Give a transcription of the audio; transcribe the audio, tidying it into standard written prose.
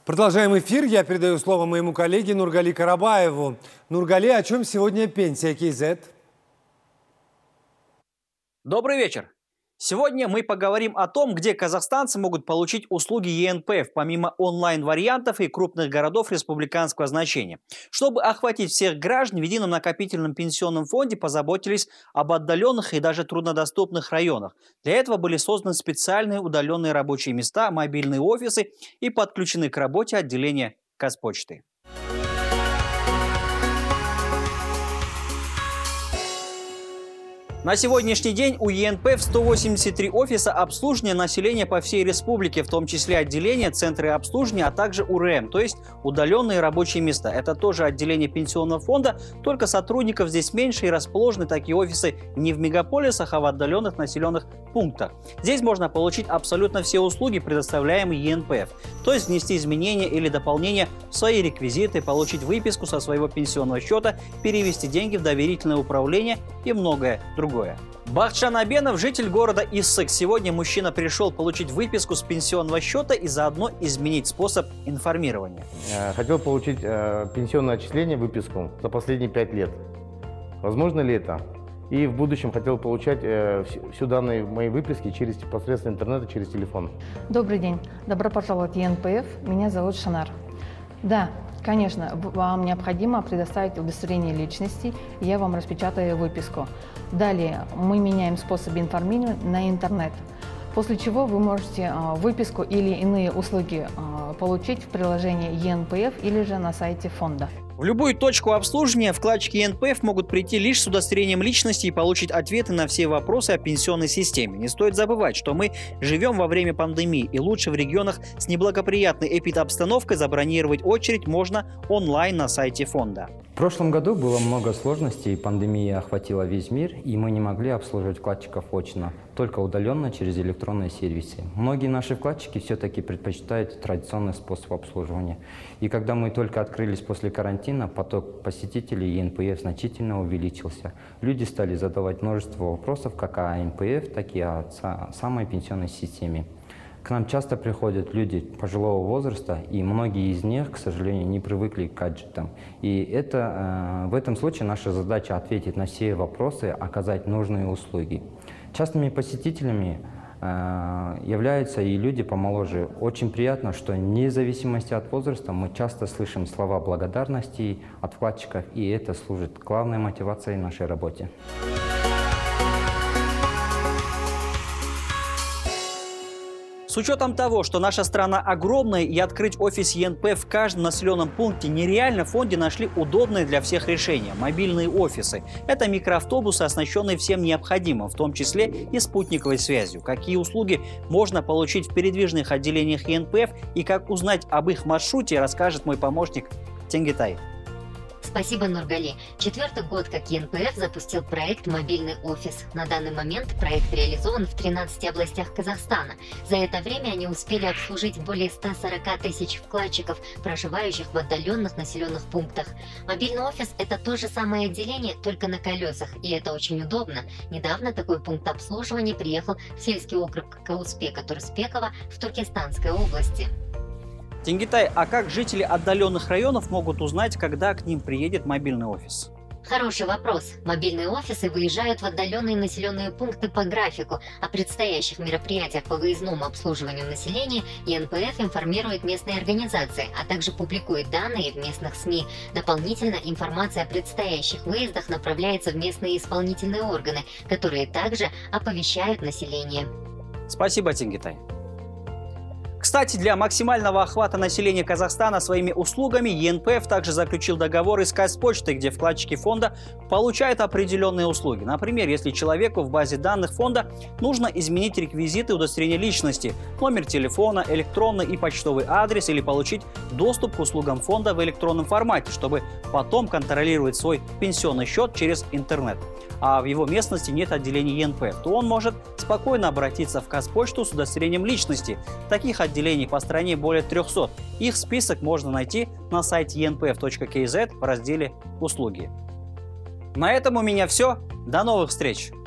Продолжаем эфир. Я передаю слово моему коллеге Нургали Карабаеву. Нургали, о чем сегодня пенсия КЗ? Добрый вечер. Сегодня мы поговорим о том, где казахстанцы могут получить услуги ЕНПФ, помимо онлайн-вариантов и крупных городов республиканского значения. Чтобы охватить всех граждан, в едином накопительном пенсионном фонде позаботились об отдаленных и даже труднодоступных районах. Для этого были созданы специальные удаленные рабочие места, мобильные офисы и подключены к работе отделения Казпочты. На сегодняшний день у ЕНПФ 183 офиса обслуживания населения по всей республике, в том числе отделения, центры обслуживания, а также УРМ, то есть удаленные рабочие места. Это тоже отделение пенсионного фонда, только сотрудников здесь меньше и расположены такие офисы не в мегаполисах, а в отдаленных населенных пунктах. Здесь можно получить абсолютно все услуги, предоставляемые ЕНПФ, то есть внести изменения или дополнения в свои реквизиты, получить выписку со своего пенсионного счета, перевести деньги в доверительное управление и многое другое. Бахтжан Абенов, житель города Иссык. Сегодня мужчина пришел получить выписку с пенсионного счета и заодно изменить способ информирования. Хотел получить пенсионное отчисление, выписку за последние 5 лет. Возможно ли это? И в будущем хотел получать все данные моей выписки через посредством интернета, через телефон. Добрый день. Добро пожаловать в ЕНПФ. Меня зовут Шанар. Да, конечно, вам необходимо предоставить удостоверение личности, и я вам распечатаю выписку. Далее мы меняем способ информирования на интернет, после чего вы можете выписку или иные услуги получить в приложении ЕНПФ или же на сайте фонда. В любую точку обслуживания вкладчики ЕНПФ могут прийти лишь с удостоверением личности и получить ответы на все вопросы о пенсионной системе. Не стоит забывать, что мы живем во время пандемии, и лучше в регионах с неблагоприятной эпидобстановкой забронировать очередь можно онлайн на сайте фонда. В прошлом году было много сложностей, пандемия охватила весь мир, и мы не могли обслуживать вкладчиков очно, только удаленно через электронные сервисы. Многие наши вкладчики все-таки предпочитают традиционный способ обслуживания. И когда мы только открылись после карантина, поток посетителей ЕНПФ значительно увеличился. Люди стали задавать множество вопросов как о ЕНПФ, так и о самой пенсионной системе. К нам часто приходят люди пожилого возраста, и многие из них, к сожалению, не привыкли к гаджетам. И в этом случае наша задача ответить на все вопросы, оказать нужные услуги. Частыми посетителями являются и люди помоложе. Очень приятно, что вне зависимости от возраста мы часто слышим слова благодарности от вкладчиков, и это служит главной мотивацией нашей работе. С учетом того, что наша страна огромная и открыть офис ЕНПФ в каждом населенном пункте нереально, в фонде нашли удобные для всех решения – мобильные офисы. Это микроавтобусы, оснащенные всем необходимым, в том числе и спутниковой связью. Какие услуги можно получить в передвижных отделениях ЕНПФ и как узнать об их маршруте, расскажет мой помощник Тенгитай. Спасибо, Нургали. 4-й год, как ЕНПФ запустил проект «Мобильный офис». На данный момент проект реализован в 13 областях Казахстана. За это время они успели обслужить более 140 тысяч вкладчиков, проживающих в отдаленных населенных пунктах. Мобильный офис – это то же самое отделение, только на колесах, и это очень удобно. Недавно такой пункт обслуживания приехал в сельский округ Кауспека Турспекова в Туркестанской области. Тенгитай, а как жители отдаленных районов могут узнать, когда к ним приедет мобильный офис? Хороший вопрос. Мобильные офисы выезжают в отдаленные населенные пункты по графику. О предстоящих мероприятиях по выездному обслуживанию населения ЕНПФ информирует местные организации, а также публикует данные в местных СМИ. Дополнительно информация о предстоящих выездах направляется в местные исполнительные органы, которые также оповещают население. Спасибо, Тенгитай. Кстати, для максимального охвата населения Казахстана своими услугами ЕНПФ также заключил договоры с Казпочтой, где вкладчики фонда получают определенные услуги. Например, если человеку в базе данных фонда нужно изменить реквизиты удостоверения личности, номер телефона, электронный и почтовый адрес или получить доступ к услугам фонда в электронном формате, чтобы потом контролировать свой пенсионный счет через интернет, а в его местности нет отделения ЕНПФ, то он может спокойно обратиться в Казпочту с удостоверением личности. Таких отделений по стране более 300. Их список можно найти на сайте enpf.kz в разделе «Услуги». На этом у меня все. До новых встреч!